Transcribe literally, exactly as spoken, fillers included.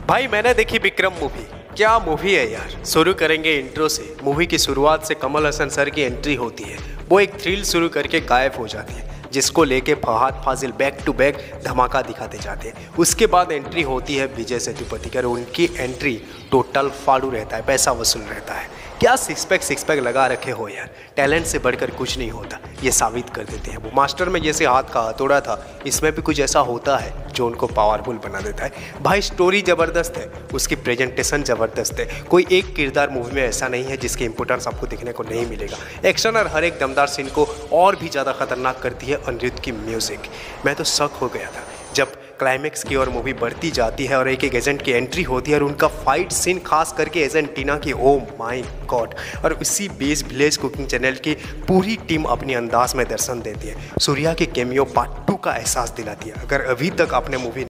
भाई मैंने देखी विक्रम मूवी। क्या मूवी है यार। शुरू करेंगे इंट्रो से। मूवी की शुरुआत से कमल हसन सर की एंट्री होती है। वो एक थ्रिल शुरू करके गायब हो जाती है, जिसको लेके Fahadh Faasil back to back धमाका दिखाते जाते हैं। उसके बाद एंट्री होती है विजय सेतुपति की और उनकी एंट्री टोटल फाड़ू रहता है, पैसा वसूल रहता है। क्या सिक्स पैक सिक्स पैक लगा रखे हो यार। टैलेंट से बढ़कर कुछ नहीं होता, ये साबित कर देते हैं। वो मास्टर में जैसे हाथ का हथौड़ा था, इसमें भी कुछ ऐसा होता है जो उनको पावरफुल बना देता है। भाई स्टोरी ज़बरदस्त है, उसकी प्रेजेंटेशन ज़बरदस्त है। कोई एक किरदार मूवी में ऐसा नहीं है जिसकी इंपोर्टेंस आपको देखने को नहीं मिलेगा। एक्शन और हर एक दमदार सीन को और भी ज़्यादा खतरनाक करती है अनिरुद्ध की म्यूज़िक। मैं तो शक हो गया था जब क्लाइमेक्स की ओर मूवी बढ़ती जाती है और एक एक एजेंट की एंट्री होती है और उनका फाइट सीन, खास करके एजेंट टीना की, ओ माय गॉड। और उसी बेस विलेज कुकिंग चैनल की पूरी टीम अपने अंदाज में दर्शन देती है। सूर्या के कैमियो पार्ट टू का एहसास दिलाती है। अगर अभी तक आपने मूवी